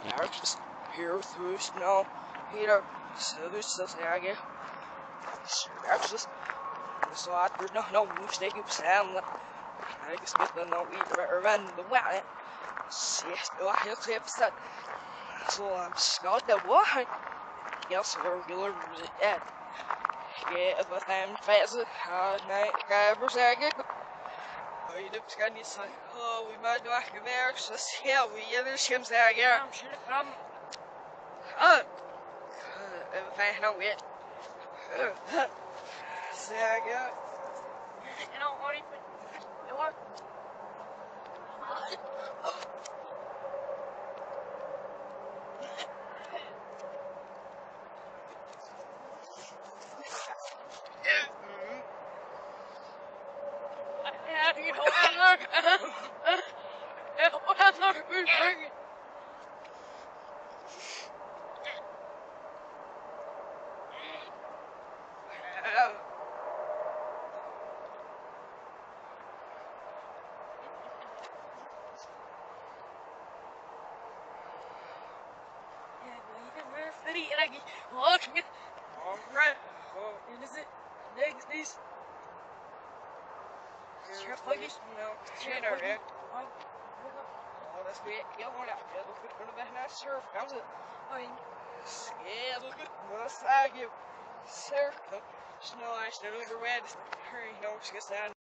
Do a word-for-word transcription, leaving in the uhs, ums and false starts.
Arches here through snow, Peter, so so say Arches, so I do not know mistake you sound. I guess get the no eat around the way. See, I have to have that. So I'm Scott the what? Yes, regular music. Yeah, but I'm fast. Uh, night, ever second. Oh, you look kind of like, oh, we might not have there. Just yeah, we other ships there. Yeah, I'm sure. Um, uh, if I know it. Say again. You know what? You want? You know, I'm not. City lagi. Oh, shit. Alright. Oh, ini sih. Next this. Siap lagi. No, channel ya. Oh, that's great. Ya, mau lihat. Ya, look at the best surf. How's it? Oh, yeah, look at the side. Surf. Snow ice, no overwet. Hurry, no, just get down.